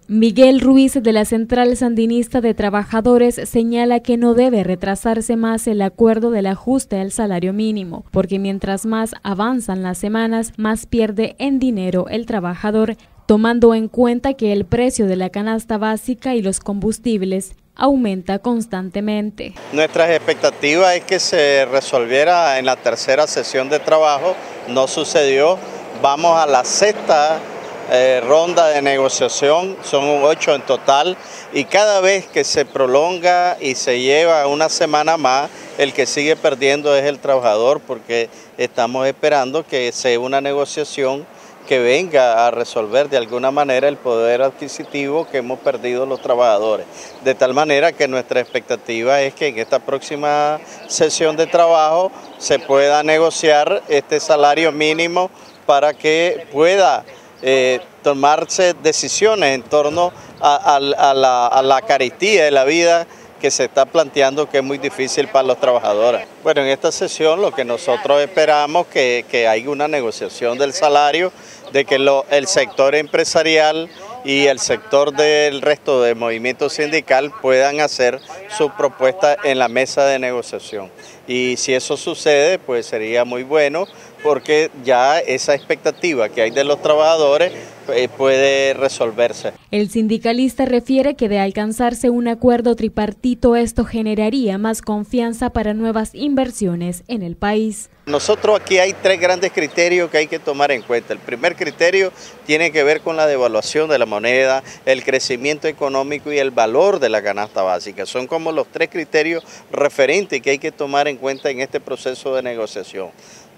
Miguel Ruiz de la Central Sandinista de Trabajadores señala que no debe retrasarse más el acuerdo del ajuste al salario mínimo, porque mientras más avanzan las semanas, más pierde en dinero el trabajador, tomando en cuenta que el precio de la canasta básica y los combustibles aumenta constantemente. Nuestras expectativas es que se resolviera en la tercera sesión de trabajo, no sucedió, vamos a la sexta ronda de negociación, son 8 en total, y cada vez que se prolonga y se lleva una semana más, el que sigue perdiendo es el trabajador, porque estamos esperando que sea una negociación que venga a resolver de alguna manera el poder adquisitivo que hemos perdido los trabajadores. De tal manera que nuestra expectativa es que en esta próxima sesión de trabajo se pueda negociar este salario mínimo para que pueda tomarse decisiones en torno a la carestía de la vida que se está planteando, que es muy difícil para los trabajadores. Bueno, en esta sesión lo que nosotros esperamos que haya una negociación del salario, de que el sector empresarial y el sector del resto del movimiento sindical puedan hacer su propuesta en la mesa de negociación. Y si eso sucede, pues sería muy bueno, porque ya esa expectativa que hay de los trabajadores puede resolverse. El sindicalista refiere que de alcanzarse un acuerdo tripartito, esto generaría más confianza para nuevas inversiones en el país. Nosotros aquí hay 3 grandes criterios que hay que tomar en cuenta. El primer criterio tiene que ver con la devaluación de la moneda, el crecimiento económico y el valor de la canasta básica. Son como los 3 criterios referentes que hay que tomar en cuenta en este proceso de negociación.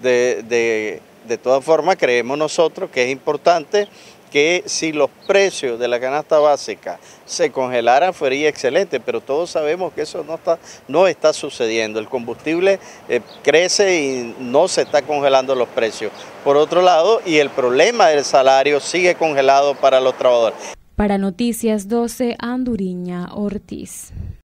De todas formas, creemos nosotros que es importante que si los precios de la canasta básica se congelaran, sería excelente, pero todos sabemos que eso no está sucediendo. El combustible crece y no se está congelando los precios. Por otro lado, y el problema del salario sigue congelado para los trabajadores. Para Noticias 12, Anduriña Ortiz.